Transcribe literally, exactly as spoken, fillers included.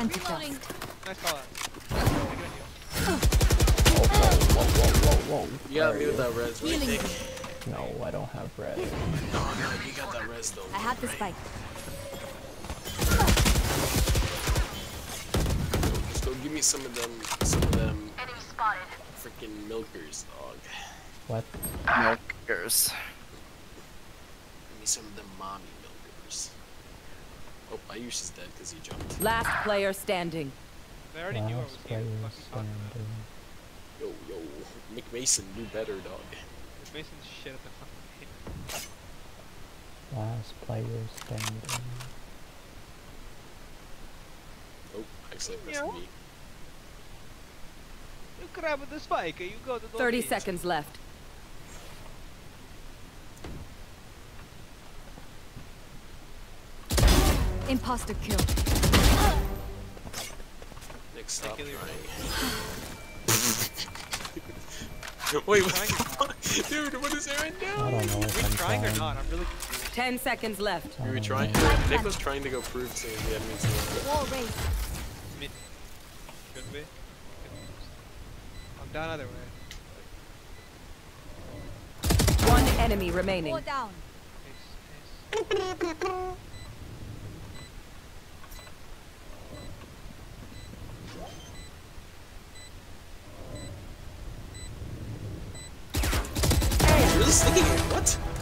Plenty dust. Nice call out. Whoa, whoa, whoa, whoa. You got me with that res, right, Nick? No, I don't have red. No, no, you got that res though. I have the spike. Just go give me some of them, some of them freaking milkers, dog. What? Milkers. Give me some of them mommy milkers. Oh, Ayush is dead because he jumped. Last player standing. They already knew I was Last here. player What the fuck are you talking standing. Yo, yo, Mick Mason, do better, dog. about? Mason's shit at the fucking game. Last player standing. Oh, actually, that's Meow. me. You grab the spike and you go to the thirty lead. seconds left. Imposter kill. Nick, stop kill you. crying. Wait, what the fuck? Dude, what is Aaron I doing? don't know Are if we I'm trying or trying. not? I'm really confused. Ten seconds left. We were trying. Nick was trying to go prove to the enemy team. Wall raised. Mid. Should be. I'm down either way. One enemy remaining. Four down. Ace, ace. Really sticking it? What?